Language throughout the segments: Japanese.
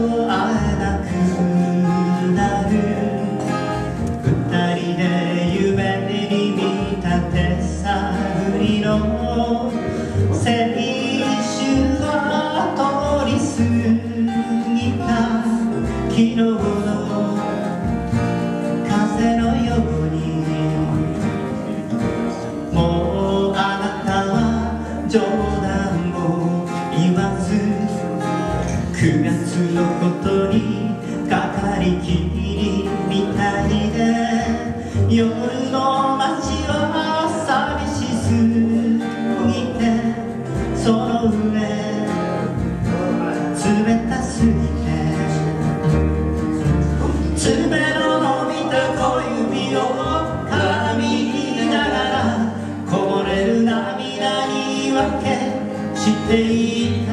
会えなくなる。二人で夢に見た手探りの青春は通り過ぎた。昨日の風のようにもうあなたは冗談も言わず9月のことにかかりきりみたいで、夜の街は寂しすぎて、その上冷たすぎて爪の伸びた小指を絡みながらこぼれる涙に分けしていた。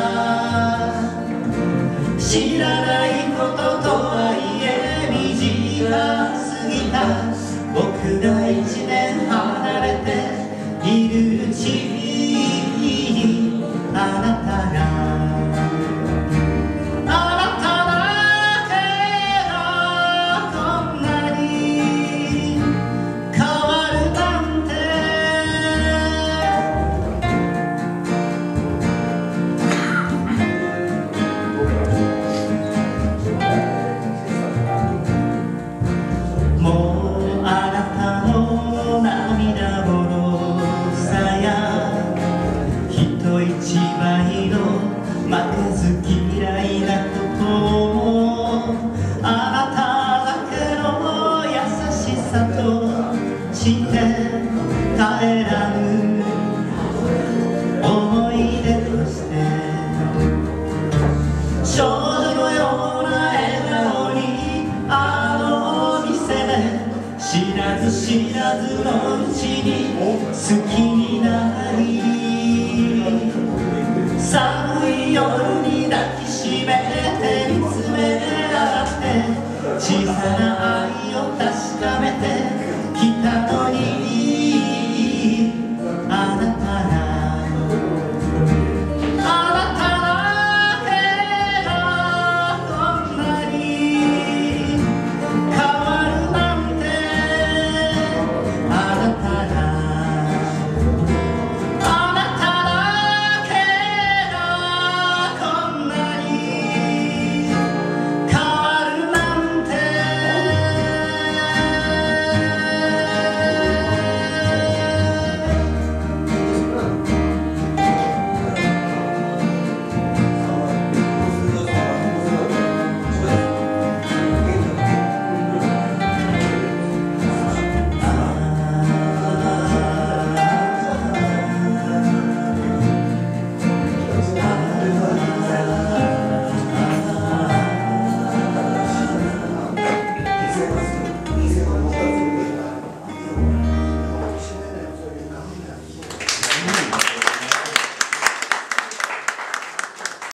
知らないこととはいえ短すぎた。僕が1年離れているうちにあなたが負けず嫌いなこともあなただけの優しさとして帰らぬ思い出として少女のような笑顔にあのお店で知らず知らずのうちに好きになり、寒い夜に抱きしめて見つめ合って小さな愛を確